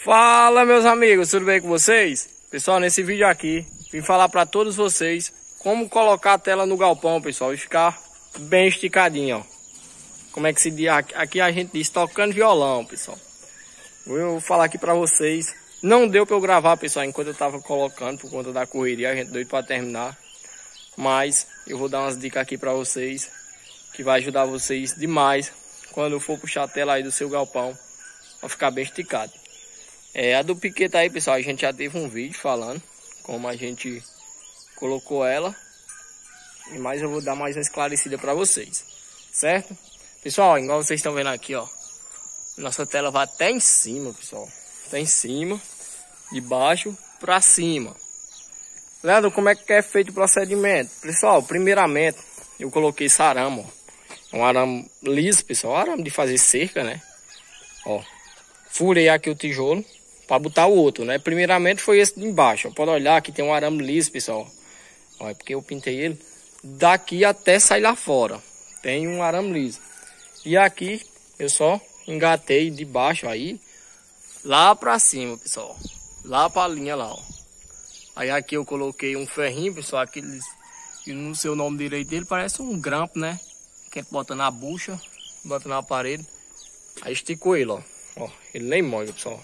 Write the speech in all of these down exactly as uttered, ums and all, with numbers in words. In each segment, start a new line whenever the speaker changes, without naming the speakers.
Fala, meus amigos, tudo bem com vocês? Pessoal, nesse vídeo aqui vim falar para todos vocês como colocar a tela no galpão, pessoal, e ficar bem esticadinho, ó. Como é que se diz? Aqui a gente diz tocando violão, pessoal. Vou falar aqui para vocês. Não deu para eu gravar, pessoal, enquanto eu tava colocando por conta da correria, a gente doido para terminar. Mas eu vou dar umas dicas aqui para vocês que vai ajudar vocês demais quando for puxar a tela aí do seu galpão para ficar bem esticado. É, a do piquete aí, pessoal, a gente já teve um vídeo falando como a gente colocou ela, mas eu vou dar mais uma esclarecida para vocês, certo? Pessoal, igual vocês estão vendo aqui, ó, nossa tela vai até em cima, pessoal, até em cima, de baixo para cima. Leandro, como é que é feito o procedimento? Pessoal, primeiramente eu coloquei esse arame, ó, um arame liso, pessoal, arame de fazer cerca, né? Ó, furei aqui o tijolo para botar o outro, né? Primeiramente foi esse de embaixo, ó. Pode olhar que tem um arame liso, pessoal. Ó, é porque eu pintei ele daqui até sair lá fora. Tem um arame liso. E aqui eu só engatei de baixo aí lá para cima, pessoal. Lá para a linha lá, ó. Aí aqui eu coloquei um ferrinho, pessoal, aqueles que no seu nome direito dele parece um grampo, né? Que a gente bota na bucha, bota na parede. Aí esticou ele, ó. Ó, ele nem molha, pessoal.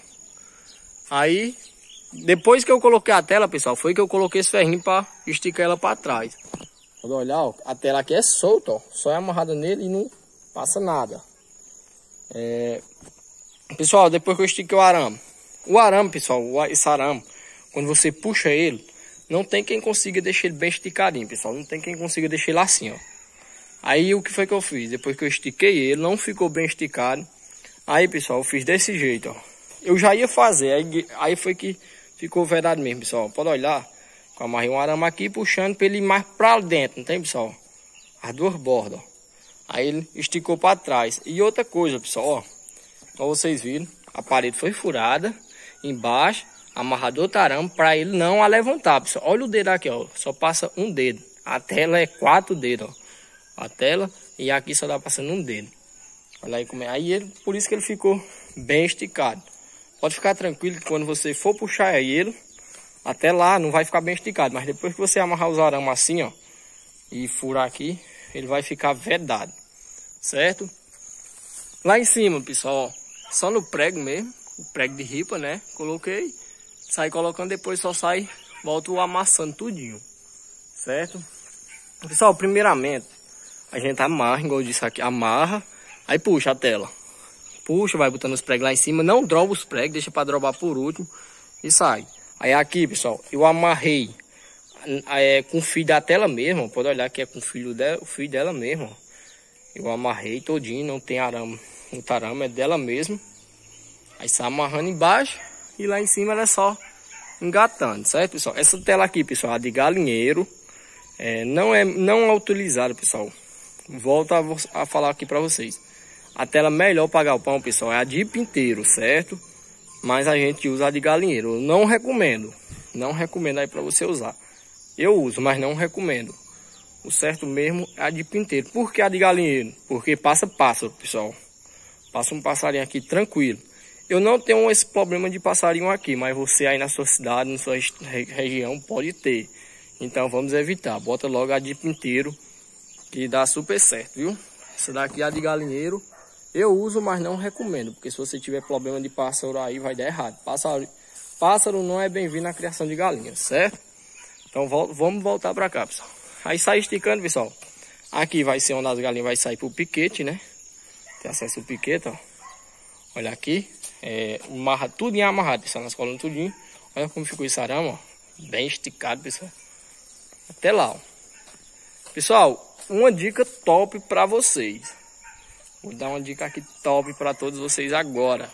Aí, depois que eu coloquei a tela, pessoal, foi que eu coloquei esse ferrinho para esticar ela para trás. Pode olhar, ó, a tela aqui é solta, ó. Só é amarrada nele e não passa nada. É... Pessoal, depois que eu estiquei o arame. O arame, pessoal, esse arame, quando você puxa ele, não tem quem consiga deixar ele bem esticadinho, pessoal. Não tem quem consiga deixar ele assim, ó. Aí, o que foi que eu fiz? Depois que eu estiquei ele, não ficou bem esticado. Aí, pessoal, eu fiz desse jeito, ó. Eu já ia fazer, aí, aí foi que ficou verdade mesmo, pessoal. Pode olhar, eu amarrei um arame aqui, puxando para ele ir mais para dentro, não tem, pessoal? As duas bordas, ó. Aí ele esticou para trás. E outra coisa, pessoal, ó. Como vocês viram, a parede foi furada, embaixo, amarrado outro arame para ele não a levantar, pessoal. Olha o dedo aqui, ó, só passa um dedo. A tela é quatro dedos, ó. A tela, e aqui só dá passando um dedo. Olha aí como é. Aí ele, por isso que ele ficou bem esticado. Pode ficar tranquilo que quando você for puxar ele, até lá não vai ficar bem esticado. Mas depois que você amarrar os arames assim, ó, e furar aqui, ele vai ficar vedado, certo? Lá em cima, pessoal, ó, só no prego mesmo, o prego de ripa, né? Coloquei, saí colocando, depois só sai, volto amassando tudinho, certo? Pessoal, primeiramente, a gente amarra, igual eu disse aqui, amarra. Aí puxa a tela. Puxa, vai botando os pregos lá em cima. Não droba os pregos, deixa para drobar por último. E sai. Aí aqui, pessoal, eu amarrei é, com o fio da tela mesmo. Pode olhar que é com o fio dela, o fio dela mesmo. Eu amarrei todinho, não tem arame. O arame é dela mesmo. Aí sai amarrando embaixo. E lá em cima ela é só engatando, certo, pessoal? Essa tela aqui, pessoal, é de galinheiro. É, não, é, não é utilizada, pessoal. Volto a, a falar aqui para vocês. A tela melhor para galpão, pessoal, é a de pinteiro, certo? Mas a gente usa a de galinheiro. Eu não recomendo. Não recomendo aí para você usar. Eu uso, mas não recomendo. O certo mesmo é a de pinteiro. Por que a de galinheiro? Porque passa pássaro, pessoal. Passa um passarinho aqui tranquilo. Eu não tenho esse problema de passarinho aqui, mas você aí na sua cidade, na sua região, pode ter. Então vamos evitar. Bota logo a de pinteiro, que dá super certo, viu? Essa daqui é a de galinheiro. Eu uso, mas não recomendo. Porque se você tiver problema de pássaro aí, vai dar errado. Pássaro, pássaro não é bem-vindo na criação de galinhas, certo? Então vamos voltar para cá, pessoal. Aí sai esticando, pessoal. Aqui vai ser onde as galinhas vai sair pro piquete, né? Tem acesso ao piquete, ó. Olha aqui. É, amarra tudo em amarrado, pessoal. Nas colunas tudinho. Olha como ficou esse arame, ó. Bem esticado, pessoal. Até lá, ó. Pessoal, uma dica top para vocês. Vou dar uma dica aqui top para todos vocês agora.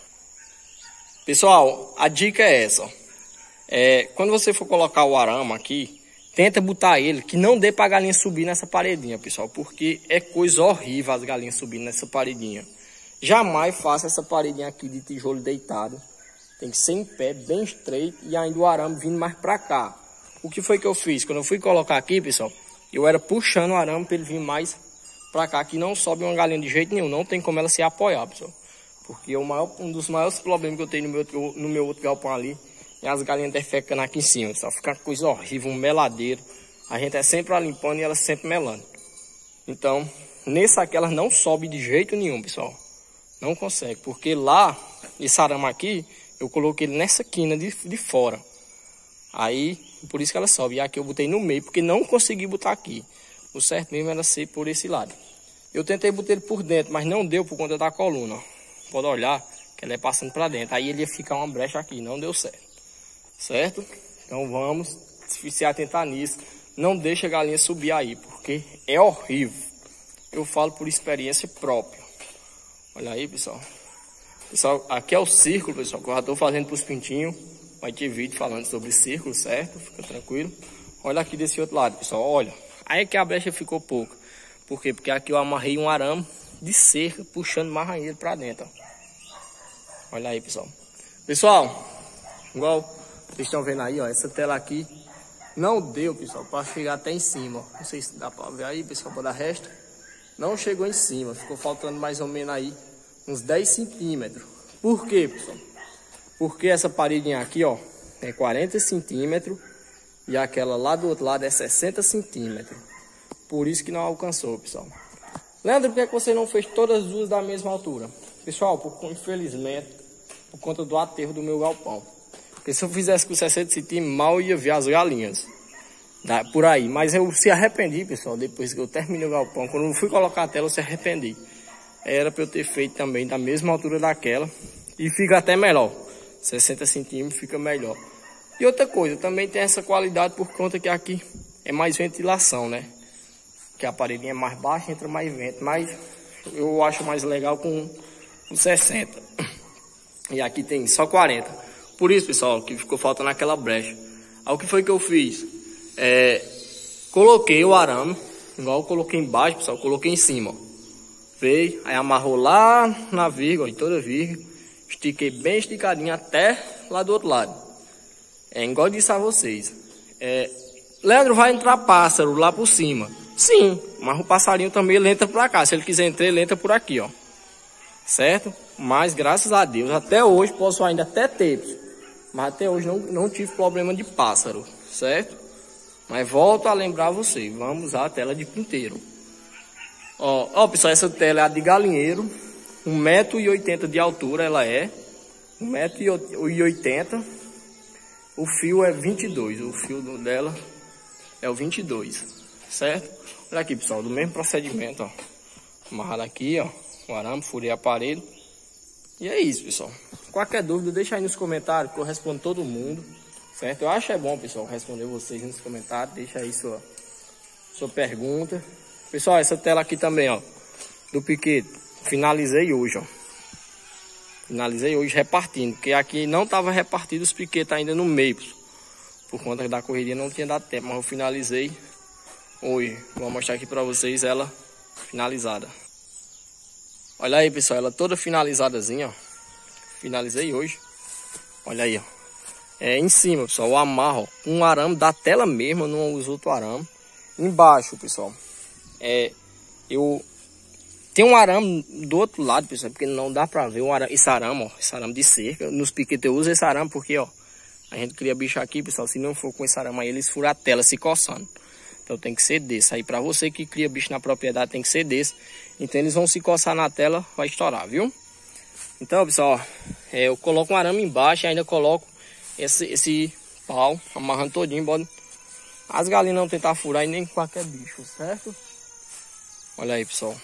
Pessoal, a dica é essa. É, quando você for colocar o arame aqui, tenta botar ele que não dê para a galinha subir nessa paredinha, pessoal. Porque é coisa horrível as galinhas subindo nessa paredinha. Jamais faça essa paredinha aqui de tijolo deitado. Tem que ser em pé, bem estreito, e ainda o arame vindo mais para cá. O que foi que eu fiz? Quando eu fui colocar aqui, pessoal, eu era puxando o arame para ele vir mais pra cá, que não sobe uma galinha de jeito nenhum. Não tem como ela se apoiar, pessoal. Porque o maior, um dos maiores problemas que eu tenho no meu, no meu outro galpão ali é as galinhas defecando aqui em cima, pessoal. Fica uma coisa horrível, um meladeiro. A gente é sempre limpando e elas sempre melando. Então, nesse aqui elas não sobem de jeito nenhum, pessoal. Não consegue, porque lá, esse arame aqui, eu coloquei ele nessa quina de, de fora. Aí, por isso que ela sobe. E aqui eu botei no meio, porque não consegui botar aqui. O certo mesmo era ser por esse lado. Eu tentei botar ele por dentro, mas não deu por conta da coluna. Pode olhar que ela é passando para dentro. Aí ele ia ficar uma brecha aqui, não deu certo. Certo? Então vamos se atentar nisso. Não deixa a galinha subir aí, porque é horrível. Eu falo por experiência própria. Olha aí, pessoal. Pessoal, aqui é o círculo, pessoal, que eu já estou fazendo para os pintinhos. Vai ter vídeo falando sobre círculo, certo? Fica tranquilo. Olha aqui desse outro lado, pessoal, olha. Aí é que a brecha ficou pouca. Por quê? Porque aqui eu amarrei um arame de cerca, puxando mais ele para dentro, ó. Olha aí, pessoal. Pessoal, igual vocês estão vendo aí, ó, essa tela aqui não deu, pessoal, para chegar até em cima, ó. Não sei se dá para ver aí, pessoal, para dar resto. Não chegou em cima, ficou faltando mais ou menos aí uns dez centímetros. Por quê, pessoal? Porque essa paredinha aqui, ó, é quarenta centímetros e aquela lá do outro lado é sessenta centímetros. Por isso que não alcançou, pessoal. Leandro, por que você não fez todas as duas da mesma altura? Pessoal, por, infelizmente, por conta do aterro do meu galpão. Porque se eu fizesse com sessenta centímetros, mal ia ver as galinhas. Por aí. Mas eu se arrependi, pessoal, depois que eu terminei o galpão. Quando eu fui colocar a tela, eu se arrependi. Era para eu ter feito também da mesma altura daquela. E fica até melhor. sessenta centímetros fica melhor. E outra coisa, também tem essa qualidade por conta que aqui é mais ventilação, né? Que a paredinha é mais baixa, entra mais vento. Mas eu acho mais legal com, com sessenta. E aqui tem só quarenta. Por isso, pessoal, que ficou faltando aquela brecha. Aí o que foi que eu fiz? É, coloquei o arame, igual eu coloquei embaixo, pessoal, coloquei em cima, ó. Veio, aí amarrou lá na vírgula, em toda a vírgula. Estiquei bem esticadinho até lá do outro lado. É igual eu disse a vocês. É, Leandro, vai entrar pássaro lá por cima. Sim, mas o passarinho também ele entra pra cá. Se ele quiser entrar, ele entra por aqui, ó. Certo? Mas graças a Deus, até hoje, posso ainda até ter. Mas até hoje não, não tive problema de pássaro, certo? Mas volto a lembrar você, vamos usar a tela de pinteiro. Ó, ó, pessoal, essa tela é a de galinheiro. um metro e oitenta de altura ela é. um metro e oitenta. O fio é vinte e dois. O fio dela é o vinte e dois. Certo? Olha aqui, pessoal, do mesmo procedimento, ó. Amarrado aqui, ó. O arame, furei aparelho. E é isso, pessoal. Qualquer dúvida, deixa aí nos comentários que eu respondo todo mundo. Certo? Eu acho é bom, pessoal, responder vocês nos comentários. Deixa aí sua, sua pergunta. Pessoal, essa tela aqui também, ó, do piquete, finalizei hoje, ó. Finalizei hoje repartindo, porque aqui não tava repartido os piquetes ainda no meio. Por conta da correria não tinha dado tempo, mas eu finalizei hoje. Vou mostrar aqui pra vocês ela finalizada. Olha aí, pessoal, ela toda finalizadazinha, ó. Finalizei hoje. Olha aí, ó. É em cima, pessoal, eu amarro um arame da tela mesmo, eu não uso outro arame. Embaixo, pessoal, é, eu tenho um arame do outro lado, pessoal, porque não dá pra ver o arame, esse arame, ó, esse arame de cerca. Nos piquetes eu uso esse arame porque, ó, a gente cria bicho aqui, pessoal, se não for com esse arame aí, eles furam a tela se coçando. Então tem que ser desse. Aí pra você que cria bicho na propriedade, tem que ser desse. Então eles vão se coçar na tela, vai estourar, viu? Então, pessoal, ó, é, eu coloco um arame embaixo e ainda coloco esse, esse pau, amarrando todinho, bota as galinhas não tentar furar e nem qualquer bicho, certo? Olha aí, pessoal.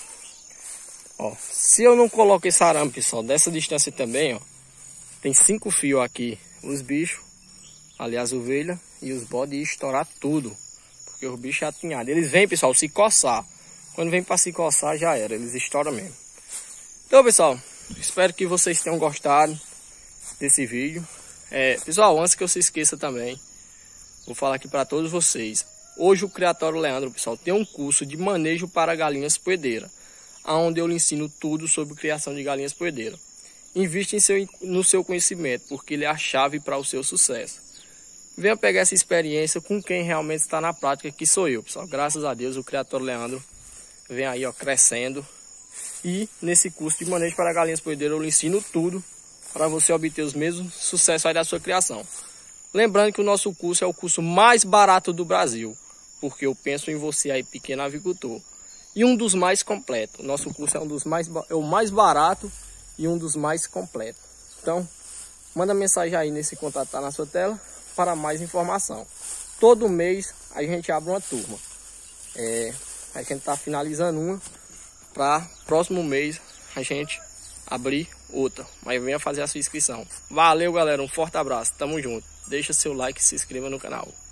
Ó, se eu não coloco esse arame, pessoal, dessa distância também, ó, tem cinco fios aqui, os bichos, ali as ovelhas e os bodes, e estourar tudo, porque os bichos é atinhado. Eles vêm, pessoal, se coçar. Quando vem para se coçar, já era, eles estouram mesmo. Então, pessoal, espero que vocês tenham gostado desse vídeo. É, pessoal, antes que eu se esqueça também, vou falar aqui para todos vocês. Hoje o Criatório Leandro, pessoal, tem um curso de manejo para galinhas poedeiras, onde eu lhe ensino tudo sobre criação de galinhas poedeiras. Invista em seu, no seu conhecimento, porque ele é a chave para o seu sucesso. Venha pegar essa experiência com quem realmente está na prática, que sou eu, pessoal. Graças a Deus o Criatório Leandro vem aí, ó, crescendo. E nesse curso de manejo para galinhas poedeiras eu lhe ensino tudo para você obter os mesmos sucessos aí da sua criação. Lembrando que o nosso curso é o curso mais barato do Brasil, porque eu penso em você aí, pequeno avicultor. E um dos mais completos. O nosso curso é, um dos mais, é o mais barato e um dos mais completos. Então, manda mensagem aí nesse contato tá na sua tela para mais informação. Todo mês a gente abre uma turma. É, a gente está finalizando uma para próximo mês a gente abrir outra. Mas venha fazer a sua inscrição. Valeu, galera. Um forte abraço. Tamo junto. Deixa seu like e se inscreva no canal.